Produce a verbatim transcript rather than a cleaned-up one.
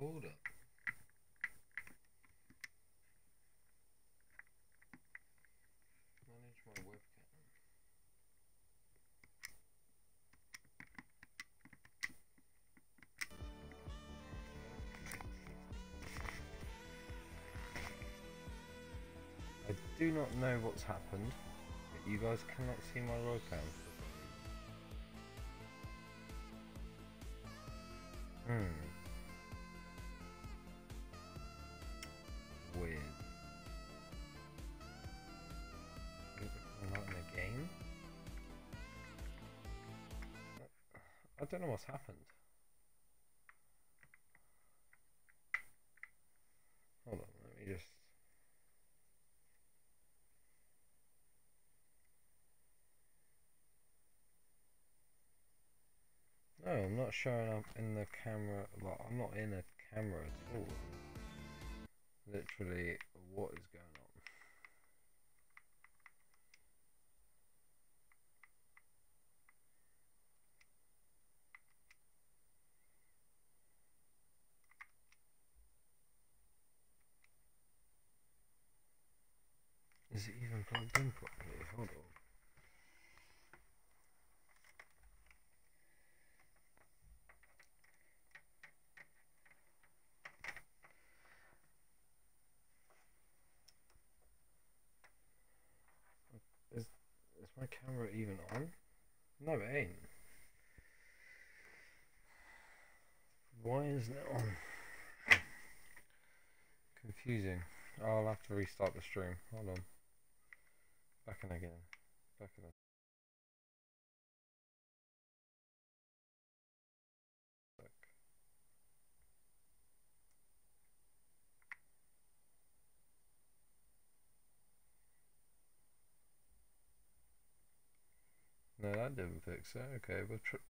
Hold up. Manage my webcam. I do not know what's happened, but you guys cannot see my webcam. Hmm. Weird. I'm not in a game? I don't know what's happened. Hold on, let me just... No, I'm not showing up in the camera. Well, I'm not in a camera at all. Literally, what is going on? Is it even plugged in properly? Hold on. Is, is my camera even on? No, it ain't. Why isn't it on? Confusing. I'll have to restart the stream. Hold on. Back in again. Back in. No, that didn't fix it. Okay, we'll tr